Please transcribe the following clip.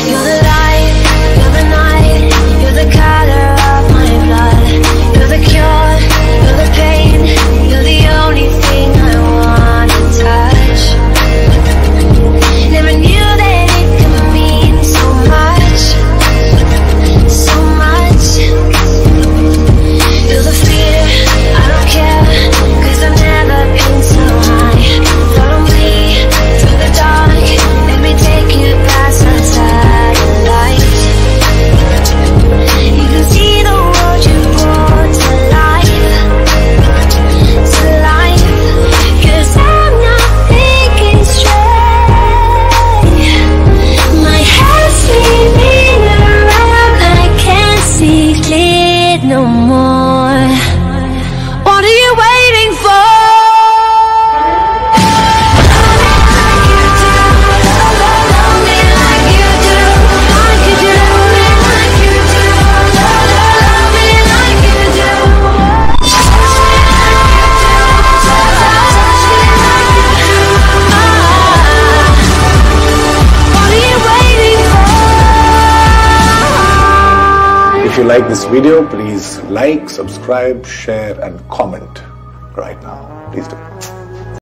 You're the light, you're the night, you're the color of my blood. You're the cure, you're the pain, you're the only thing I wanna touch. Never knew that it could mean so much, so much. You're the fear, I don't care, 'cause I've never been so high. Follow me through the dark, let me take you past the satellite. You can see the world you brought to life, to life. 'Cause I'm not thinking straight. My head's spinning around, I can't see clear no more. What are you waiting for? Love me like you do, like you do, like you do. Love me like you do. What are you waiting for? If you like this video, please like, subscribe, share and comment right now. Please do.